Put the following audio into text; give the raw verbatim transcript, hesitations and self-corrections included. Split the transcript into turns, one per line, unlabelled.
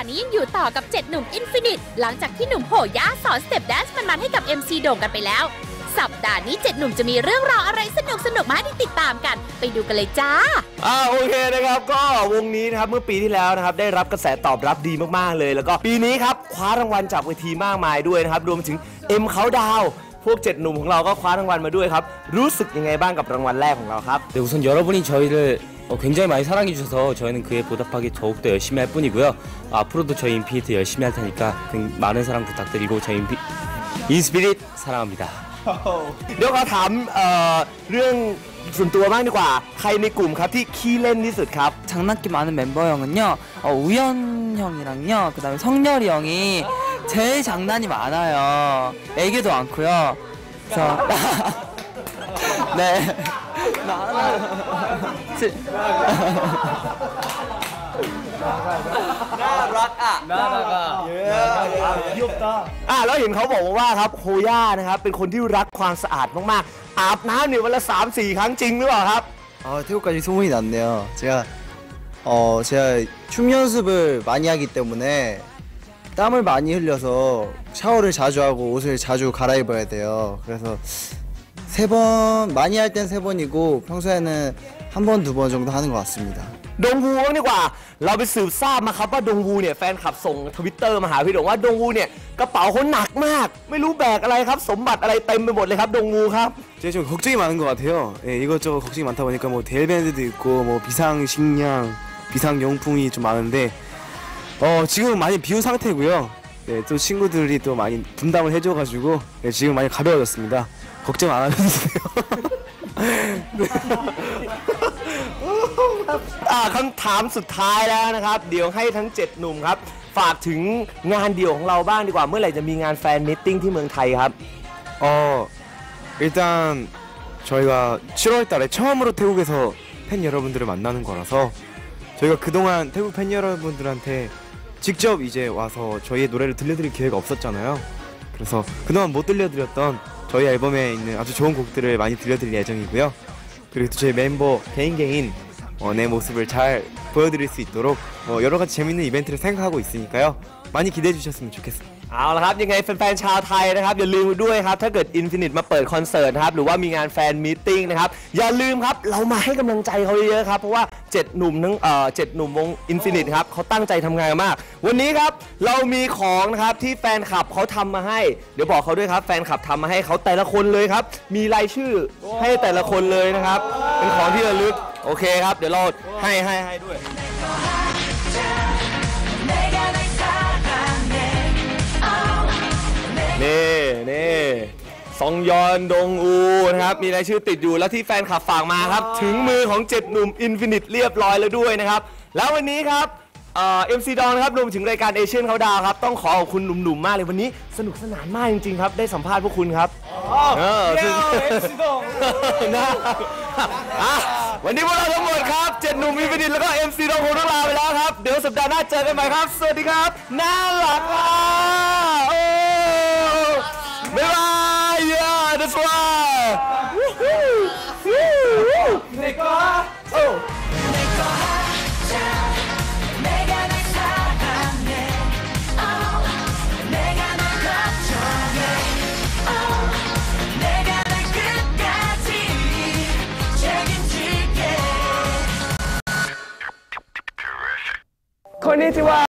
ห์นี้ยังอยู่ต่อกับเจ็ดหนุ่มอินฟินิตหลังจากที่หนุ่มโหย่าสอนสเต็ปแดนซ์มันๆให้กับ เอ็ม ซี โด่งกันไปแล้วสัปดาห์นี้เจ็ดหนุ่มจะมีเรื่องราวอะไรสนุกสนุกมาให้ติดตามกันไปดูกันเลยจ้า
อ่าโอเคนะครับก็วงนี้นะครับเมื่อปีที่แล้วนะครับได้รับกระแสตอบรับดีมากๆเลยแล้วก็ปีนี้ครับคว้ารางวัลจากเวทีมากมายด้วยนะครับรวมถึง M Countdownพวกเจ็ดหนุ่มของเราก็คว้ารางวัลมาด้วยครับรู้สึกยังไงบ้างกับรางวัลแรกของเราครับ
네 우선 여러분이 저희를 어, 굉장히 많이 사랑해 주셔서 저희는 그에 보답하기 더욱더 열심히 할 뿐이고요. 앞으로도 저희 인피니트 열심히 할 테니까 많은 사랑 부탁드리고 저희 인피, 인스피릿 사랑합니다.
เดี๋ยวขอถามเอ่อเรื่องส่วนตัวบ้างดีกว่าใครในกลุ่มครับที่ขี้เล่นที่สุดครับ
장난기 많은 멤버 형은요 어, 우연 형이랑요 그다음에 성렬이 형이 제일 장난이 많아요. 애교도 많고요. 그래서 네.
น่ารักอ่ะน่ารักอ่ะยุบตาอ่ะแล้วเห็นเขาบอกว่าครับโฮย่านะครับเป็นคนที่รักความสะอาดมากๆอาบน้ำเนี่ยวันละ สามสี่ ครั้งจริงหรือเปล่าครับ
아 태국까지 소문이 났네요. 제가 어 제가 춤 연습을 많이 하기 때문에 땀을 많이 흘려서 샤워를 자주 하고 옷을 자주 갈아입어야 돼요. 그래서 세 번 많이 할 땐 세 번이고 평소에는 한 번 두 번 정도 하는 것 같습니다.
ดงวูบ้างดีกว่าเราไปสืบทราบมาครับว่าดงวูเนี่ยแฟนคลับส่งทวิตเตอร์มาหาพี่ดงว่าดงวูเนี่ยกระเป๋าเขาหนักมากไม่รู้แบกอะไรครับสมบัติอะไรเต็มไปหมดเลยครับดงวูครับ
제가 좀 걱정이 많은 것 같아요. 예, 이것저것 걱정이 많다 보니까 뭐 데일밴드도 있고 뭐 비상 식량, 비상 용품이 좀 많은데 어 지금 많이 비운 상태고요. 네, 또 친구들이 또 많이 분담을 해줘가지고 네, 지금 많이 가벼워졌습니다. 걱정 안 하셔도 돼요.
อ่าคำถามสุดท้ายแล้วนะครับเดี๋ยวให้ทั้งเจ็ดหนุ่มครับฝากถึงงานเดี่ยวของเราบ้างดีกว่าเมื่อไหร่จะมีงานแฟนมิทติ้งที่เมืองไทยครับ
어 일단 저희가 칠월 달에 처음으로 태국에서 팬 여러분들을 만나는 거라서 저희가 그동안 태국 팬 여러분들한테 직접 이제 와서 저희의 노래를 들려드릴 기회가 없었잖아요. 그래서 그동안 못 들려드렸던 저희 앨범에 있는 아주 좋은 곡들을 많이 들려드릴 예정이고요. 그리고 또 저희 멤버 개인 개인 어, 내 모습을 잘 보여드릴 수 있도록 어, 여러 가지 재밌는 이벤트를 생각하고 있으니까요. 많이 기대해 주셨으면 좋겠습니다.
เอาละครับยังไงแฟนๆชาวไทยนะครับอย่าลืมด้วยครับถ้าเกิด Infinite มาเปิดคอนเสิร์ตนะครับหรือว่ามีงานแฟนมีตติ้งนะครับอย่าลืมครับเรามาให้กำลังใจเขาเยอะๆครับเพราะว่าเจ็ดหนุ่มทั้งเอ่อเจ็ดหนุ่มวง Infinite ครับเขาตั้งใจทำงานมากวันนี้ครับเรามีของนะครับที่แฟนคลับเขาทำมาให้เดี๋ยวบอกเขาด้วยครับแฟนคลับทำมาให้เขาแต่ละคนเลยครับมีรายชื่อให้แต่ละคนเลยนะครับเป็นของที่ระลึกโอเคครับเดี๋ยวเราให้ให้ให้ด้วยนี่นี่ซองยอนดงอูนะครับมีรายชื่อติดอยู่แล้วที่แฟนคลับฝากมาครับถึงมือของเจ็ดหนุ่ม Infinite เรียบร้อยแล้วด้วยนะครับแล้ววันนี้ครับเอ่อ เอ็ม ซี ดองนะครับรวมถึงรายการเอเชียนเขาดาวครับต้องขอขอบคุณหนุ่มๆมากเลยวันนี้สนุกสนานมากจริงๆครับได้สัมภาษณ์พวกคุณครับเออซึ่งนะวันนี้พวกเราทั้งหมดครับเจ็ดหนุ่ม Infinite แล้วก็ เอ็ม ซี ดองคงต้องลาไปแล้วครับเดี๋ยวสัปดาห์หน้าเจอกันใหม่ครับสวัสดีครับน่ารักอ่ะบ๊ายบาย yeah that's why 내꺼 어 내꺼 하자 내가 널 사랑해 oh 내가 널 걱정해 oh 내가 널 끝까지 책임질게 こんにちは